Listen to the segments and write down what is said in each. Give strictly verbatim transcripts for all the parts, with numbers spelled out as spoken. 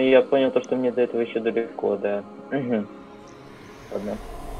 я понял то, что мне до этого еще далеко, да. Угу. Ладно.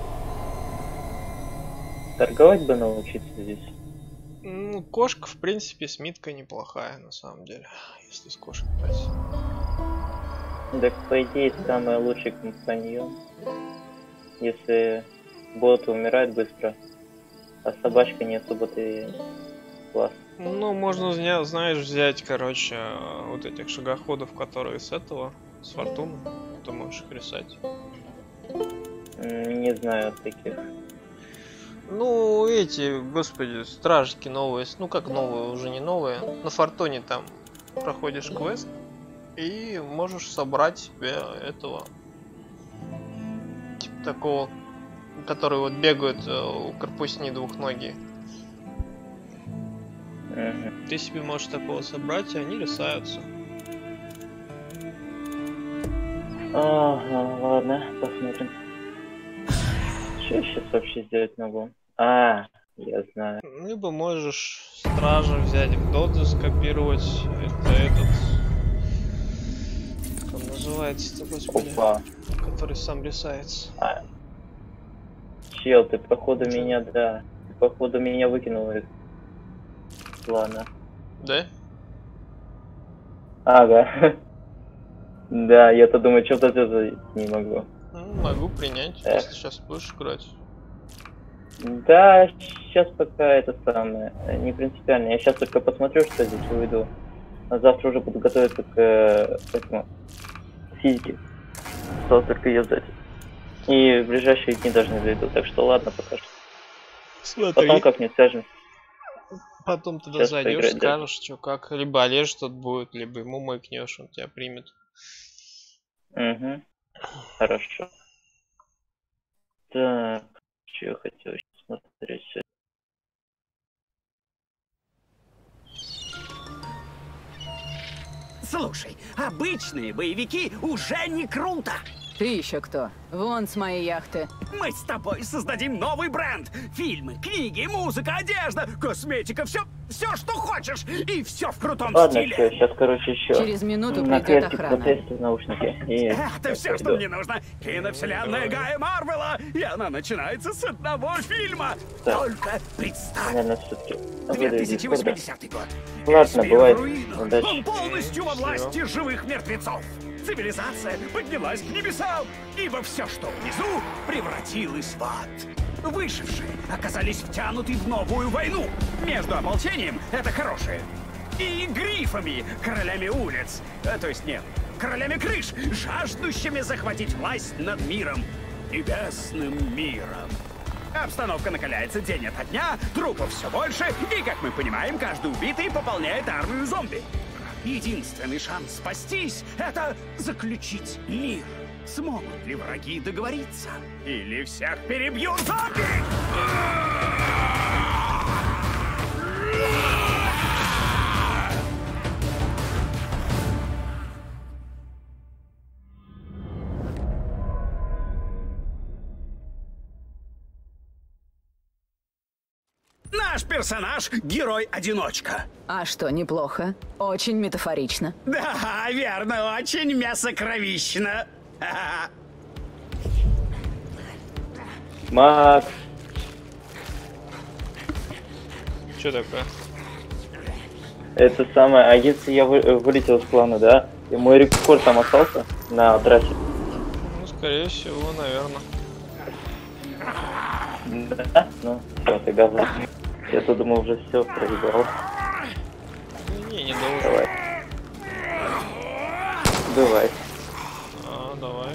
Торговать бы научиться здесь. Ну, кошка, в принципе, с миткой неплохая, на самом деле, если с кошкой брать. Так, по идее, самый лучший компаньон. Если бот умирает быстро, а собачка не особо-то и класс. Ну, можно, знаешь, взять, короче, вот этих шагоходов, которые с этого, с фортуны, ты можешь их рисать. Не знаю таких. Ну, эти, господи, стражки новые, ну как новые, уже не новые. На фортуне там проходишь квест и можешь собрать себе этого, типа такого, который вот бегают у корпусни двухногие. Угу. Ты себе можешь такого собрать, и они рисаются. Ага, ладно, посмотрим. Что я сейчас вообще сделать могу? А, я знаю. Либо можешь стража взять, в доду скопировать. Это этот... Как он называется-то, господи? Опа. Который сам рисается. А. Чел, ты походу Чё? меня, да. Ты походу меня выкинул их. Ладно. Да? Ага. Да, я-то думаю, что-то это не могу. Ну, могу принять, Эх. если сейчас будешь играть. Да, сейчас пока это самое, не принципиально. Я сейчас только посмотрю, что здесь выведу. А завтра уже буду готовиться к этому физике. Осталось только ее сдать. И в ближайшие дни должны зайду, так что ладно пока что. Смотри. Потом как-нибудь свяжемся. Потом туда сейчас зайдешь, скажешь, что как. Либо Олеж тут будет, либо ему маякнешь, он тебя примет. Угу. Хорошо. Так, что я хотел еще смотреть. Слушай, обычные боевики уже не круто. Ты еще кто? Вон с моей яхты. Мы с тобой создадим новый бренд. Фильмы, книги, музыка, одежда, косметика, все, все, что хочешь. И все в крутом Ладно, стиле. Все, сейчас, короче, еще. Через минуту придет охрана. В наушники. И это все, что мне нужно. Киновселенная Гая Марвела. И она начинается с одного фильма. Да. Только представь. Наверное, все-таки. две тысячи восьмидесятый год. Ладно, бывает. Он полностью во власти живых мертвецов. Цивилизация поднялась к небесам, ибо все, что внизу, превратилось в ад. Выжившие оказались втянуты в новую войну между ополчением, это хорошее, и грифами, королями улиц, а, то есть нет, королями крыш, жаждущими захватить власть над миром, небесным миром. Обстановка накаляется день ото дня, трупов все больше, и, как мы понимаем, каждый убитый пополняет армию зомби. Единственный шанс спастись — это заключить мир. Смогут ли враги договориться? Или всех перебьют зомби? Наш персонаж — герой-одиночка. А что, неплохо? Очень метафорично. Да, верно, очень мясокровично. Макс. Что такое? Это самое, а если я вы, вылетел с плана, да? И мой рекорд там остался на трассе? Ну, скорее всего, наверное. Да? Ну, все, тогда ладно. Я-то думал, уже все проебал. Не, не должен. Давай. Давай. А, давай.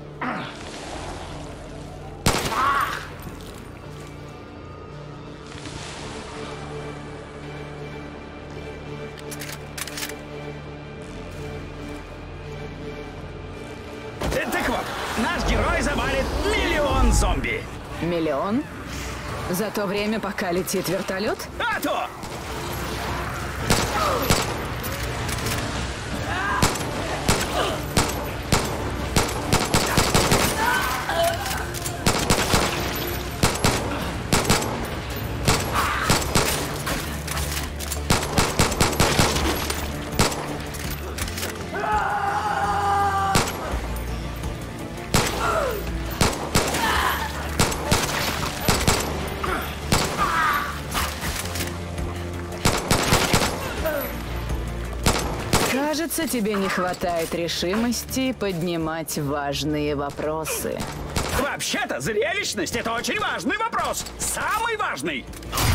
Так вот, наш герой завалит миллион зомби. Миллион? За то время, пока летит вертолет? А то! Кажется, тебе не хватает решимости поднимать важные вопросы. Вообще-то, зрелищность — это очень важный вопрос. Самый важный.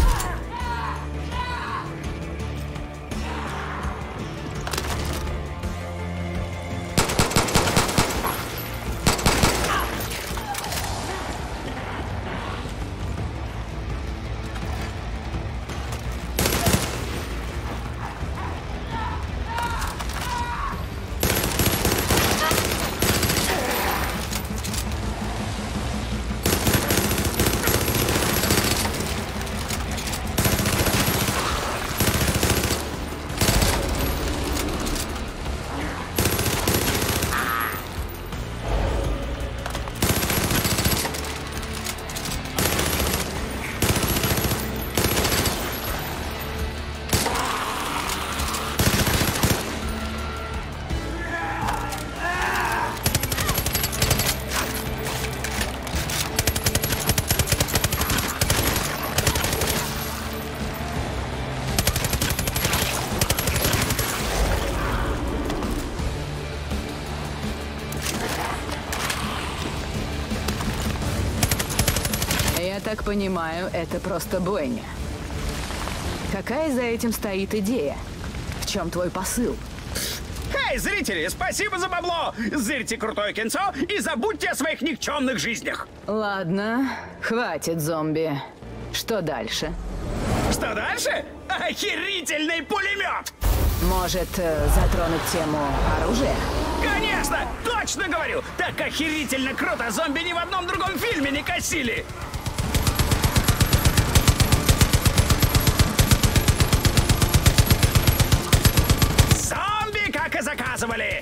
Я так понимаю, это просто бойня. Какая за этим стоит идея? В чем твой посыл? Эй, зрители, спасибо за бабло! Зырьте крутое кинцо и забудьте о своих никчемных жизнях! Ладно, хватит, зомби. Что дальше? Что дальше? Охерительный пулемет! Может, э, затронуть тему оружия? Конечно! Точно говорю! Так охерительно круто зомби ни в одном другом фильме не косили! Зомби, как и заказывали!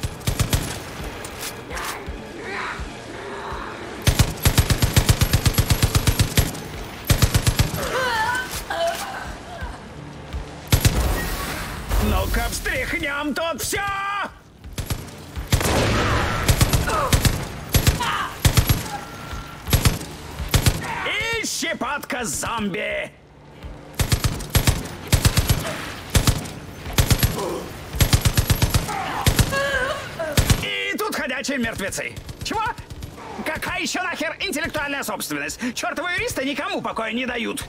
Ну-ка, встряхнем тут все! И щепотка зомби! И тут ходячие мертвецы. Чего? Какая еще нахер интеллектуальная собственность? Чертовы юристы никому покоя не дают.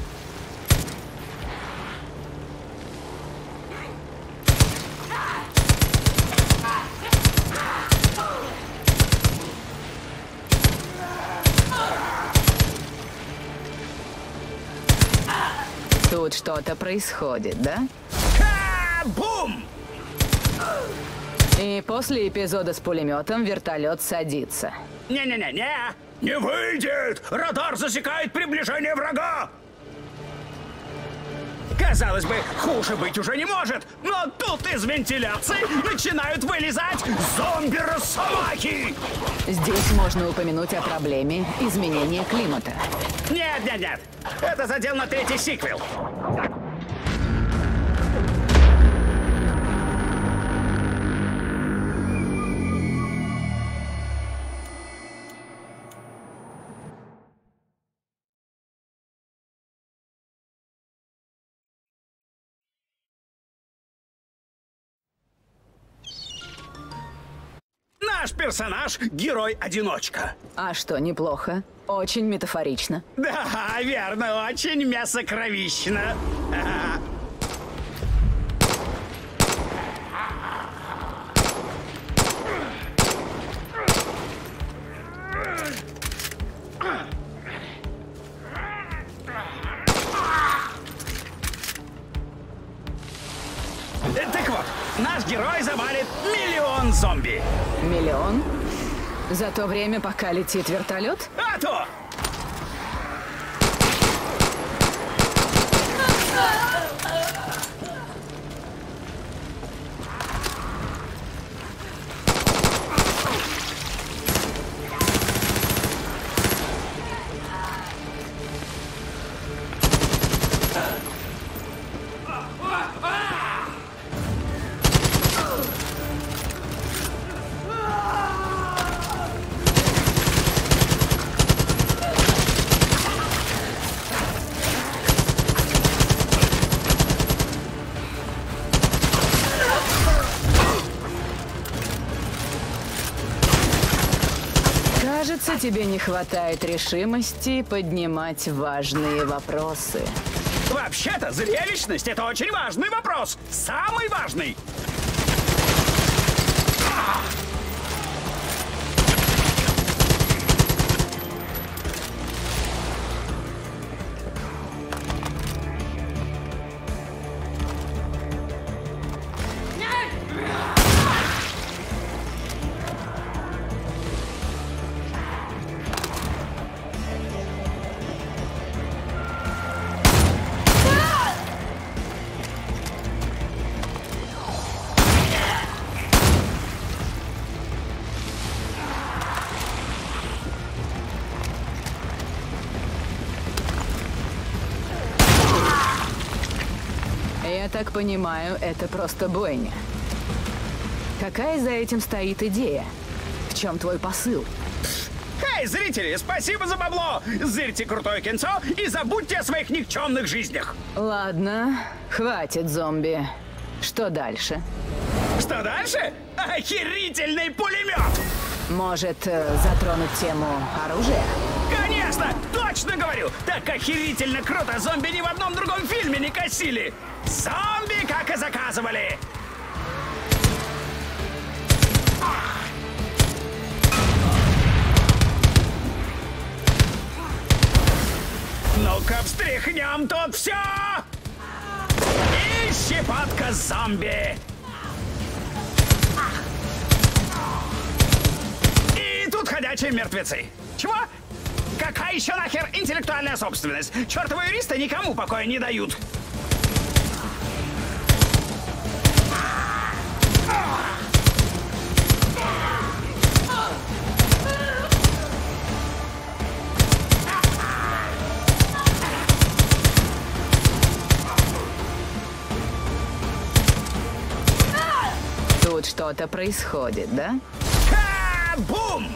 Тут что-то происходит, да? Ха-бум! И после эпизода с пулеметом вертолет садится. Не-не-не-не! Не выйдет! Радар засекает приближение врага! Казалось бы, хуже быть уже не может, но тут из вентиляции начинают вылезать зомби-росомахи! Здесь можно упомянуть о проблеме изменения климата. Нет, нет, нет! Это задел на третий сиквел! Наш персонаж — герой-одиночка. А что, неплохо? Очень метафорично. Да, верно, очень мясокровично. Ага. Так вот, наш герой завалит миллион зомби. Миллион? За то время, пока летит вертолет? А то! Кажется, тебе не хватает решимости поднимать важные вопросы. Вообще-то, зрелищность — это очень важный вопрос. Самый важный. Я так понимаю, это просто бойня. Какая за этим стоит идея? В чем твой посыл? Эй, зрители, спасибо за бабло! Зырьте крутое кинцо и забудьте о своих никчемных жизнях. Ладно, хватит, зомби. Что дальше? Что дальше? Охерительный пулемет! Может, э, затронуть тему оружия? Конечно! Точно говорю! Так охерительно круто зомби ни в одном другом фильме не косили! Зомби, как и заказывали! Ну-ка, встряхнем тут все! И щепотка зомби! И тут ходячие мертвецы. Чего? Какая еще нахер интеллектуальная собственность? Чертовы юристы никому покоя не дают. Тут что-то происходит, да? Ха-бум!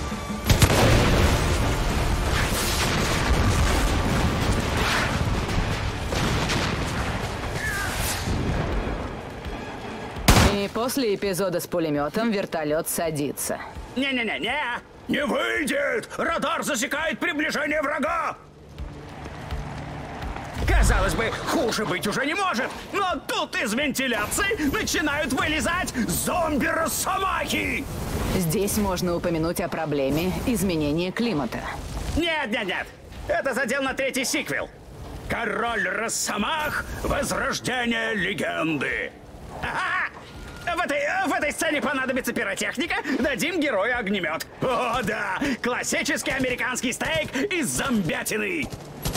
И после эпизода с пулеметом вертолет садится. Не-не-не-не! Не выйдет! Радар засекает приближение врага! Казалось бы, хуже быть уже не может, но тут из вентиляции начинают вылезать зомби-росомахи! Здесь можно упомянуть о проблеме изменения климата. Нет-нет-нет, это задел на третий сиквел. Король Росомах. Возрождение легенды. Ага! В этой, в этой сцене понадобится пиротехника, дадим герою огнемет. О, да! Классический американский стейк из зомбятины.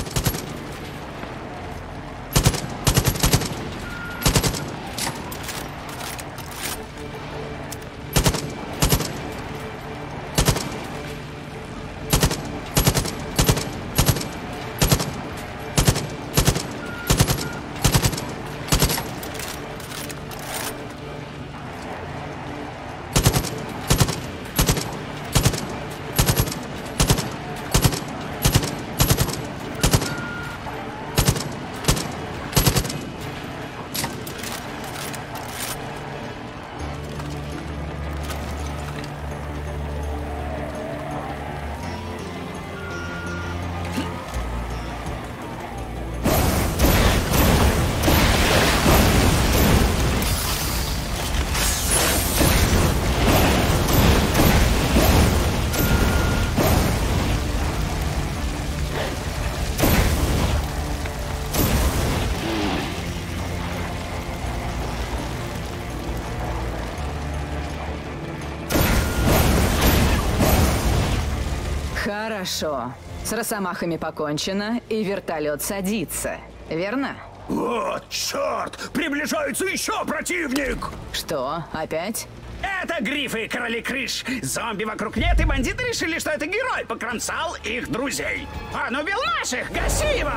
Хорошо. С росомахами покончено, и вертолет садится. Верно? Вот черт! Приближается еще противник! Что, опять? Это грифы, короли крыш. Зомби вокруг нет, и бандиты решили, что это герой покромсал их друзей. Он убил наших! Гаси его!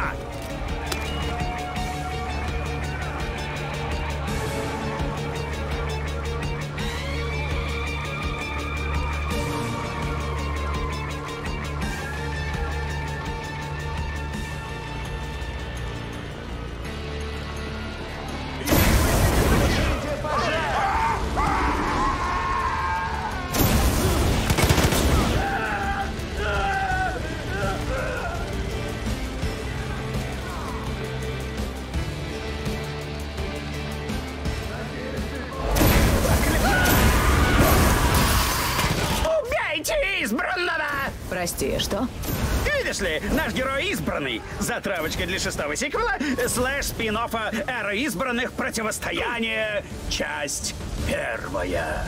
Прости, что? Видишь ли, наш герой избранный. Затравочка для шестого сиквела, слэш спин-оффа «Эра избранных. Противостояние. Часть первая».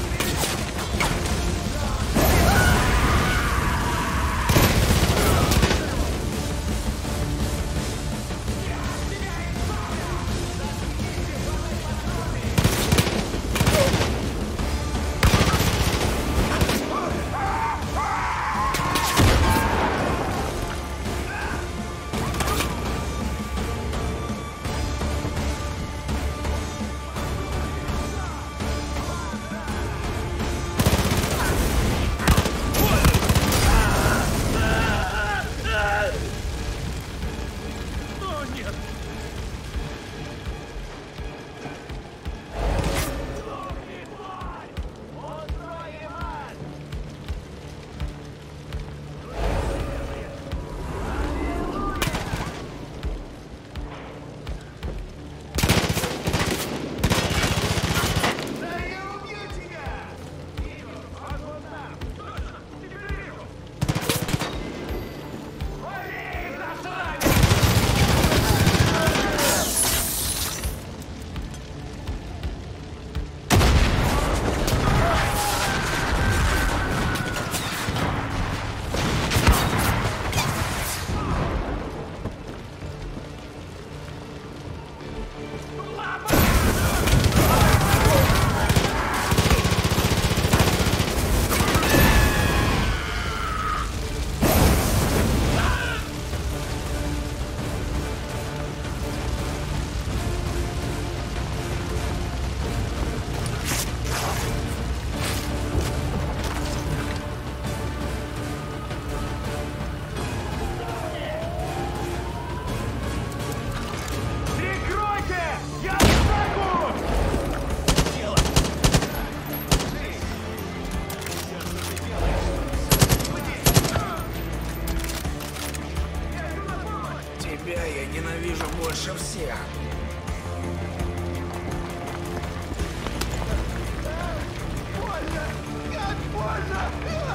Тебя я ненавижу больше всех. Больно! Как больно!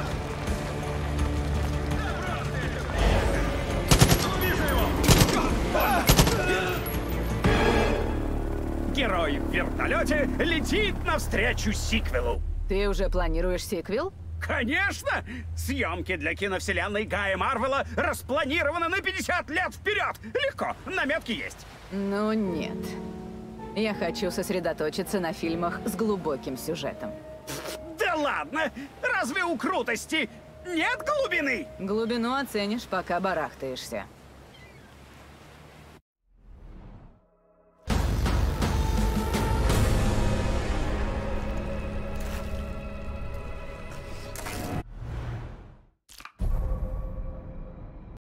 Увижу его! Герой в вертолете летит навстречу сиквелу. Ты уже планируешь сиквел? Конечно! Съемки для киновселенной Гая Марвела распланированы на пятьдесят лет вперед! Легко, наметки есть. Ну нет. Я хочу сосредоточиться на фильмах с глубоким сюжетом. Да ладно! Разве у крутости нет глубины? Глубину оценишь, пока барахтаешься.